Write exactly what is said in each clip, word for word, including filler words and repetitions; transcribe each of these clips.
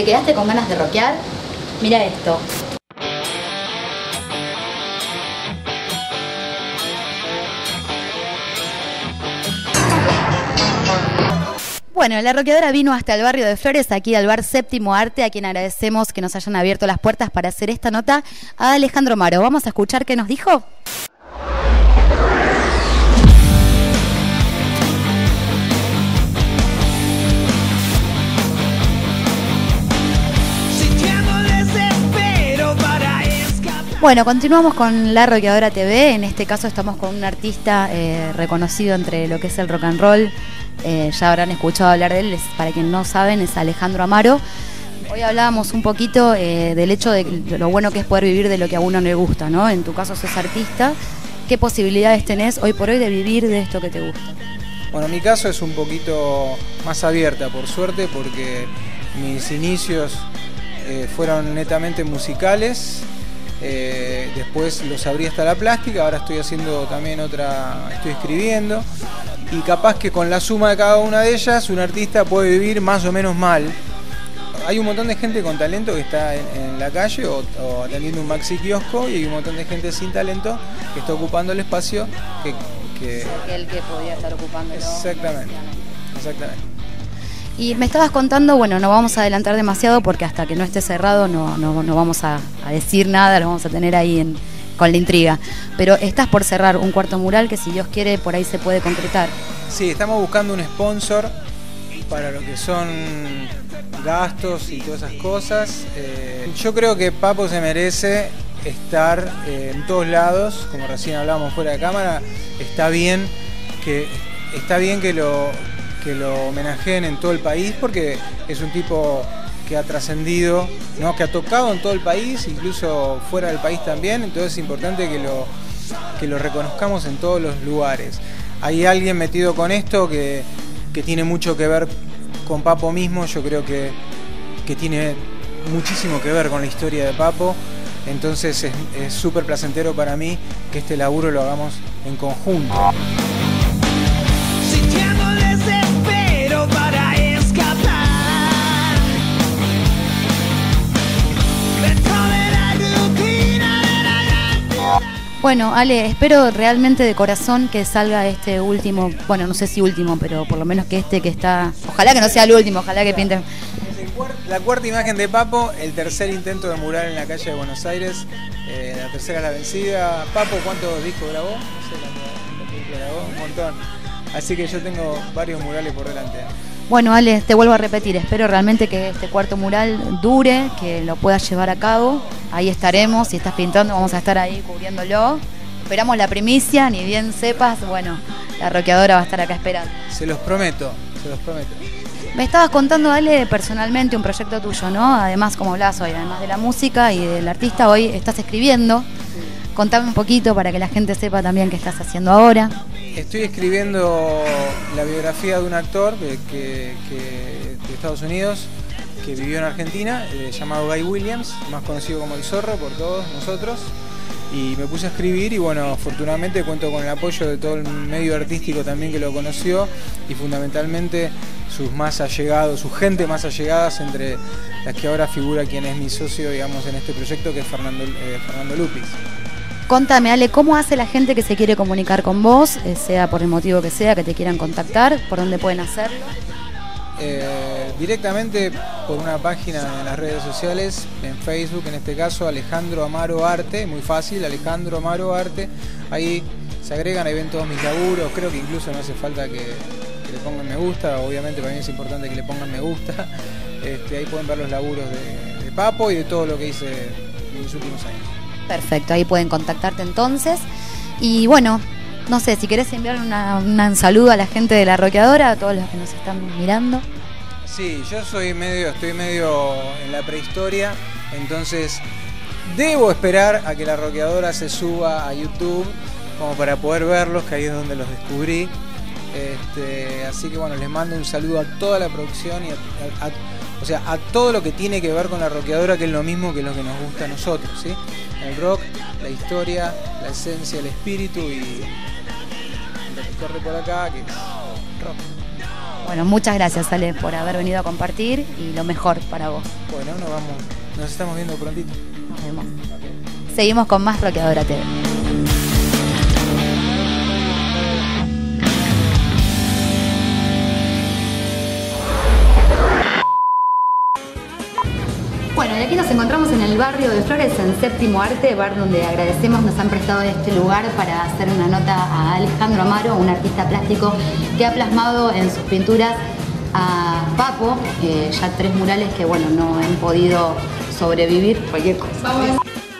¿te quedaste con ganas de rockear? Mira esto. Bueno, la rockeadora vino hasta el barrio de Flores, aquí al bar Séptimo Arte, a quien agradecemos que nos hayan abierto las puertas para hacer esta nota, a Alejandro Maro. Vamos a escuchar qué nos dijo. Bueno, continuamos con La Rockeadora T V. En este caso estamos con un artista eh, reconocido entre lo que es el rock and roll. Eh, ya habrán escuchado hablar de él, es, para quien no saben, es Alejandro Amaro. Hoy hablábamos un poquito eh, del hecho de, de lo bueno que es poder vivir de lo que a uno le gusta, ¿no? En tu caso sos artista. ¿Qué posibilidades tenés hoy por hoy de vivir de esto que te gusta? Bueno, mi caso es un poquito más abierta, por suerte, porque mis inicios eh, fueron netamente musicales. Eh, después los abrí hasta la plástica, ahora estoy haciendo también otra, estoy escribiendo, y capaz que con la suma de cada una de ellas un artista puede vivir más o menos mal. Hay un montón de gente con talento que está en, en la calle o, o atendiendo un maxi kiosco, y hay un montón de gente sin talento que está ocupando el espacio que, que... el que podía estar ocupándolo. Exactamente, exactamente. Y me estabas contando, bueno, no vamos a adelantar demasiado porque hasta que no esté cerrado no, no, no vamos a, a decir nada, lo vamos a tener ahí en, con la intriga. Pero estás por cerrar un cuarto mural que, si Dios quiere, por ahí se puede concretar. Sí, estamos buscando un sponsor para lo que son gastos y todas esas cosas. Eh, yo creo que Papo se merece estar eh, en todos lados, como recién hablábamos fuera de cámara. Está bien que, está bien que lo... que lo homenajeen en todo el país, porque es un tipo que ha trascendido, ¿no? Que ha tocado en todo el país, incluso fuera del país también, entonces es importante que lo, que lo reconozcamos en todos los lugares. Hay alguien metido con esto que, que tiene mucho que ver con Papo mismo, yo creo que, que tiene muchísimo que ver con la historia de Papo, entonces es súper placentero para mí que este laburo lo hagamos en conjunto. Para escapar de toda la rutina de la... Bueno, Ale, espero realmente de corazón que salga este último, bueno, no sé si último, pero por lo menos que este que está, ojalá que no sea el último, ojalá que pinten. La cuarta imagen de Papo, el tercer intento de mural en la calle de Buenos Aires, eh, la tercera es la vencida. Papo, ¿cuántos discos grabó? No sé cuántos discos grabó, un montón. Así que yo tengo varios murales por delante. Bueno, Ale, te vuelvo a repetir, espero realmente que este cuarto mural dure, que lo puedas llevar a cabo. Ahí estaremos, si estás pintando vamos a estar ahí cubriéndolo. Esperamos la primicia, ni bien sepas, bueno, la rockeadora va a estar acá esperando. Se los prometo, se los prometo. Me estabas contando, Ale, personalmente un proyecto tuyo, ¿no? Además, como hablabas hoy, además de la música y del artista, hoy estás escribiendo. Contame un poquito para que la gente sepa también qué estás haciendo ahora. Estoy escribiendo la biografía de un actor que, que, que, de Estados Unidos que vivió en Argentina, eh, llamado Guy Williams, más conocido como El Zorro por todos nosotros. Y me puse a escribir y bueno, afortunadamente cuento con el apoyo de todo el medio artístico también que lo conoció, y fundamentalmente sus más allegados, su gente más allegadas, entre las que ahora figura quien es mi socio, digamos, en este proyecto, que es Fernando, eh, Fernando Lupis. Contame, Ale, ¿cómo hace la gente que se quiere comunicar con vos, eh, sea por el motivo que sea, que te quieran contactar? ¿Por dónde pueden hacerlo? Eh, directamente por una página en las redes sociales, en Facebook en este caso, Alejandro Amaro Arte, muy fácil, Alejandro Amaro Arte. Ahí se agregan, ahí ven todos mis laburos, creo que incluso no hace falta que, que le pongan me gusta, obviamente para mí es importante que le pongan me gusta. Este, ahí pueden ver los laburos de, de Papo y de todo lo que hice en los últimos años. Perfecto, ahí pueden contactarte entonces. Y bueno, no sé, si querés enviar una, una, un saludo a la gente de La Rockeadora, a todos los que nos están mirando. Sí, yo soy medio, estoy medio en la prehistoria, entonces debo esperar a que La Rockeadora se suba a YouTube como para poder verlos, que ahí es donde los descubrí. Este, así que bueno, les mando un saludo a toda la producción y a, a, a, o sea, a todo lo que tiene que ver con La Rockeadora, que es lo mismo que lo que nos gusta a nosotros, ¿sí? El rock, la historia, la esencia, el espíritu y lo que corre por acá, que es rock. Bueno, muchas gracias, Ale, por haber venido a compartir y lo mejor para vos. Bueno, nos vamos, nos estamos viendo prontito. Nos vemos. Seguimos con más Rockeadora T V. Bueno, y aquí nos encontramos en el barrio de Flores, en Séptimo Arte, bar donde agradecemos, nos han prestado este lugar para hacer una nota a Alejandro Amaro, un artista plástico que ha plasmado en sus pinturas a Papo, eh, ya tres murales que bueno, no han podido sobrevivir cualquier cosa. Vamos.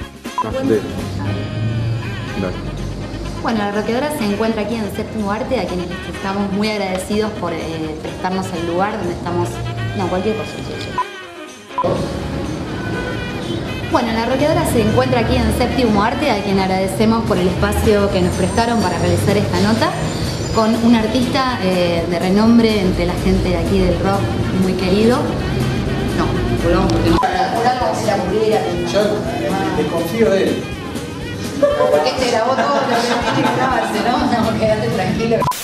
Bueno, la Rockeadora se encuentra aquí en Séptimo Arte, a quienes les estamos muy agradecidos por eh, prestarnos el lugar donde estamos... No, cualquier cosa. Bueno, la Rockeadora se encuentra aquí en Séptimo Arte, a quien agradecemos por el espacio que nos prestaron para realizar esta nota, con un artista eh, de renombre entre la gente de aquí del rock, muy querido. No, volvamos porque no. Por algo se la muriera. Yo desconfío de él. Porque este grabó todo lo que no tiene que grabarse, ¿no? No, quédate tranquilo.